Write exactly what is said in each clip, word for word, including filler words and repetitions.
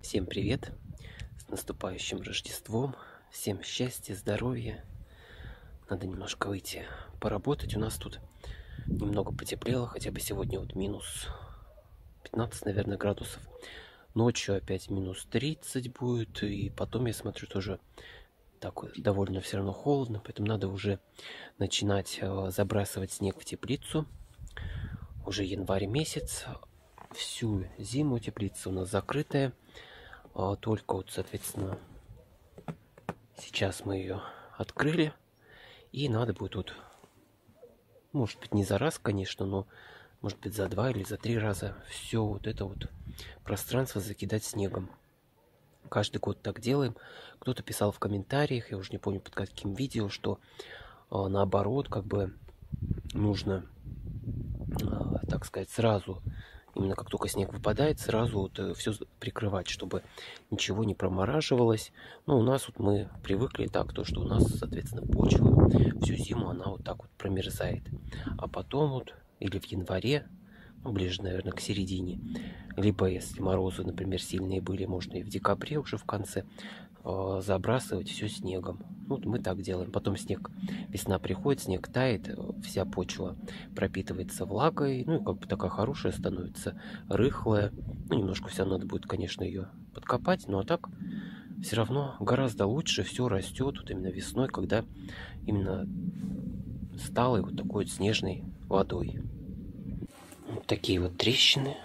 Всем привет! С наступающим Рождеством! Всем счастья, здоровья! Надо немножко выйти поработать. У нас тут немного потеплело, хотя бы сегодня вот минус пятнадцать, наверное, градусов. Ночью опять минус тридцать будет, и потом, я смотрю, тоже так вот довольно все равно холодно, поэтому надо уже начинать забрасывать снег в теплицу. Уже январь месяц, всю зиму теплица у нас закрытая. Только вот, соответственно, сейчас мы ее открыли, и надо будет вот, может быть, не за раз, конечно, но может быть за два или за три раза все вот это вот пространство закидать снегом. Каждый год так делаем. Кто-то писал в комментариях, я уже не помню под каким видео, что э, наоборот, как бы нужно, э, так сказать, сразу, именно как только снег выпадает, сразу вот э, все прикрывать, чтобы ничего не промораживалось. Но у нас вот мы привыкли так, то, что у нас, соответственно, почва всю зиму она вот так вот промерзает. А потом вот, или в январе, ну, ближе, наверное, к середине, либо если морозы, например, сильные были, можно и в декабре уже в конце э, забрасывать все снегом. Вот мы так делаем. Потом снег, весна приходит, снег тает, вся почва пропитывается влагой, ну и как бы такая хорошая становится, рыхлая. Ну, немножко все надо будет, конечно, ее подкопать, но а так все равно гораздо лучше все растет вот именно весной, когда именно сталой вот такой вот снежной водой. Вот такие вот трещины.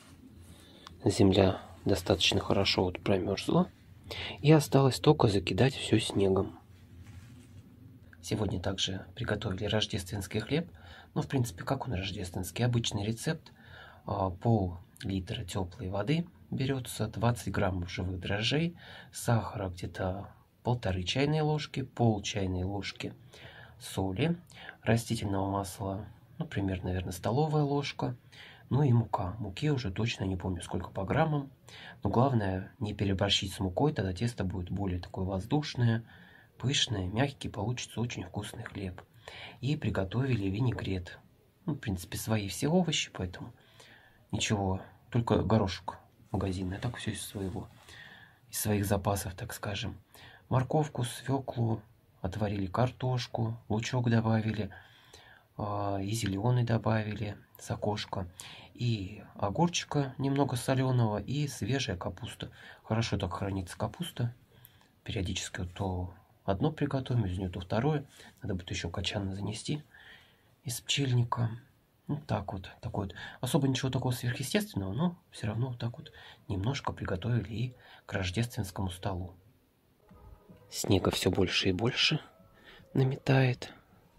Земля достаточно хорошо вот промерзла. И осталось только закидать все снегом. Сегодня также приготовили рождественский хлеб. Ну, в принципе, как он рождественский? Обычный рецепт. Пол-литра теплой воды берется, двадцать граммов живых дрожжей, сахара где-то полторы чайные ложки, пол чайной ложки соли, растительного масла, ну, примерно, наверное, столовая ложка, ну и мука. Муки уже точно не помню, сколько по граммам. Но главное не переборщить с мукой, тогда тесто будет более такое воздушное, пышное, мягкий, получится очень вкусный хлеб. И приготовили винегрет. Ну, в принципе, свои все овощи, поэтому ничего, только горошек магазинный, а так все из своего, из своих запасов, так скажем. Морковку, свеклу, отварили картошку, лучок добавили, и зеленый добавили с окошка, и огурчика немного соленого, и свежая капуста. Хорошо так хранится капуста. Периодически вот то одно приготовим, из нее то второе. Надо будет еще качан занести из пчельника. Вот так вот. Такой вот. Особо ничего такого сверхъестественного, но все равно вот так вот немножко приготовили и к рождественскому столу. Снега все больше и больше наметает.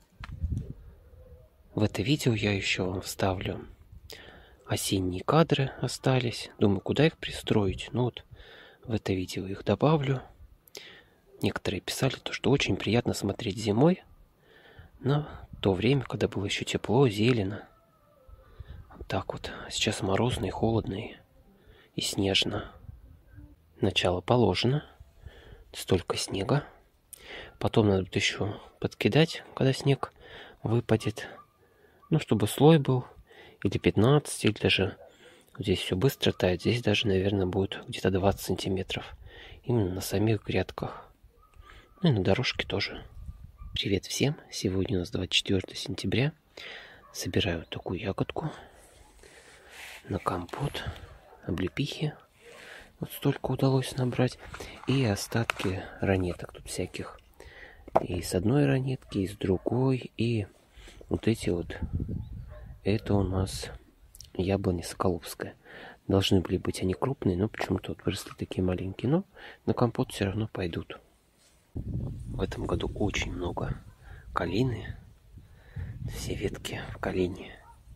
В это видео я еще вам вставлю осенние кадры остались. Думаю, куда их пристроить. Ну вот в это видео их добавлю. Некоторые писали, то, что очень приятно смотреть зимой на то время, когда было еще тепло, зелено. Вот так вот. Сейчас морозно и холодно и снежно. Начало положено. Столько снега. Потом надо будет еще подкидать, когда снег выпадет. Ну, чтобы слой был, или пятнадцать, или даже здесь все быстро тает. Здесь даже, наверное, будет где-то двадцать сантиметров. Именно на самих грядках. Ну и на дорожке тоже. Привет всем! Сегодня у нас двадцать четвёртое сентября. Собираю такую ягодку на компот, облепихи. Вот столько удалось набрать. И остатки ранеток тут всяких. И с одной ранетки, и с другой, и... Вот эти вот, это у нас яблони Соколовская. Должны были быть они крупные, но почему-то вот выросли такие маленькие. Но на компот все равно пойдут. В этом году очень много калины. Все ветки в калине.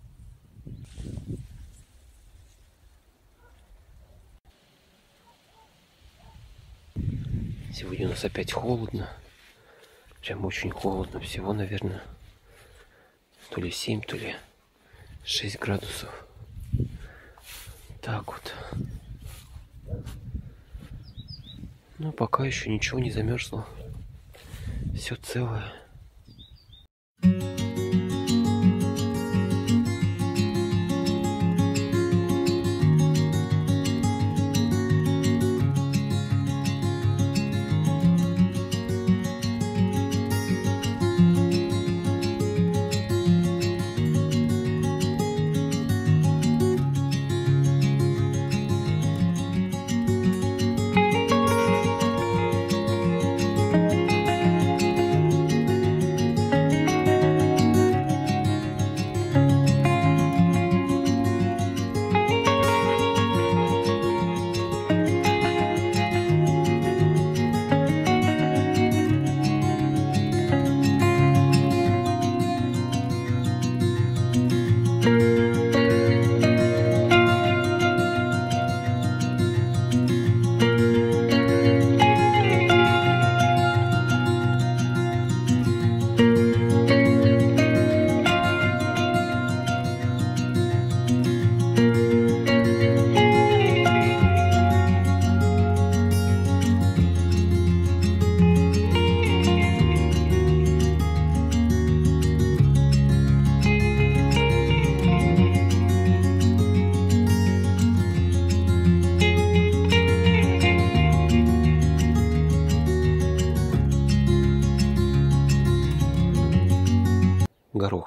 Сегодня у нас опять холодно. Прям очень холодно. Всего, наверное... То ли семь, то ли шесть градусов. Так вот. Но пока еще ничего не замерзло. Все целое.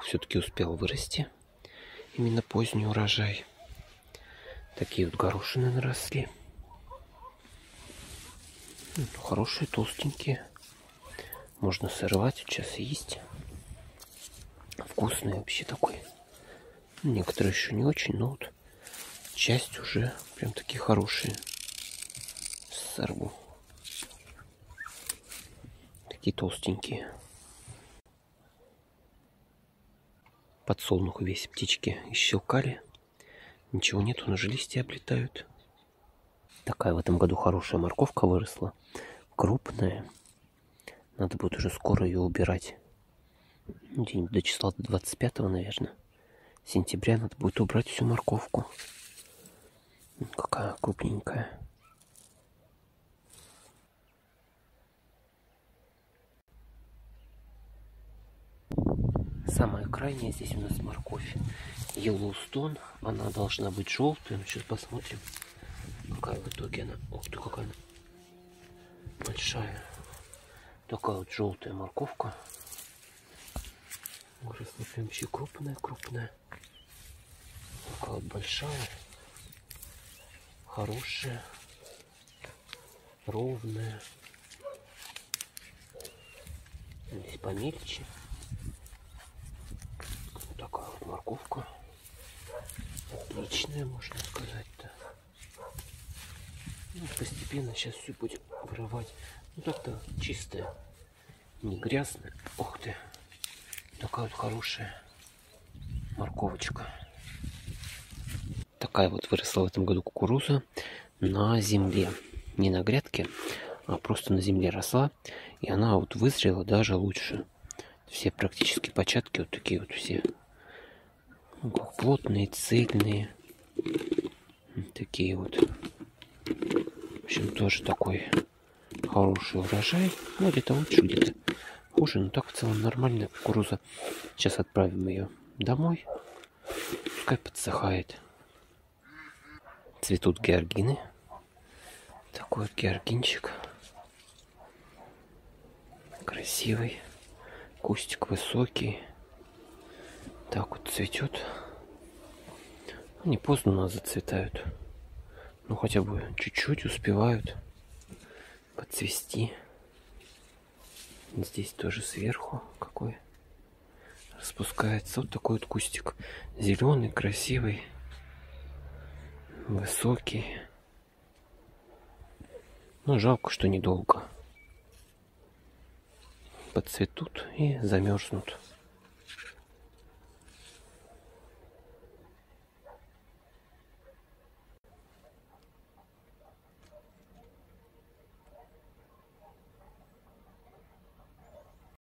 все-таки успел вырасти. Именно поздний урожай. Такие вот горошины наросли. Хорошие, толстенькие. Можно сорвать, сейчас есть. Вкусный вообще такой. Некоторые еще не очень, но вот часть уже прям такие хорошие. Сорву. Такие толстенькие. Подсолнух весь птички исщелкали. Ничего нету, на же листья облетают. Такая в этом году хорошая морковка выросла. Крупная. Надо будет уже скоро ее убирать. День до числа до двадцать пятого, наверное. Сентября надо будет убрать всю морковку. Какая крупненькая. Самая крайняя здесь у нас морковь Йеллоустон. Она должна быть желтая. Ну, сейчас посмотрим, какая в итоге она. Ух ты, какая она большая. Такая вот желтая морковка. Выросла прям вообще крупная, крупная. Такая вот большая. Хорошая. Ровная. Здесь помельче. Вот такая вот морковка. Отличная, можно сказать-то. Ну, постепенно сейчас все будем вырывать. Ну так-то чистая. Не грязная. Ух ты. Такая вот хорошая морковочка. Такая вот выросла в этом году кукуруза на земле. Не на грядке, а просто на земле росла. И она вот вызрела даже лучше. Все практически початки вот такие вот все. Плотные, цельные. Такие вот. В общем, тоже такой хороший урожай. Ну, где-то лучше, где-то хуже. Но так в целом нормальная кукуруза. Сейчас отправим ее домой. Пускай подсыхает. Цветут георгины. Такой вот георгинчик. Красивый. Кустик высокий. Так вот цветет. Они поздно у нас зацветают. Ну хотя бы чуть-чуть успевают подцвести. Здесь тоже сверху какой распускается. Вот такой вот кустик. Зеленый, красивый. Высокий. Ну жалко, что недолго. Подцветут и замерзнут.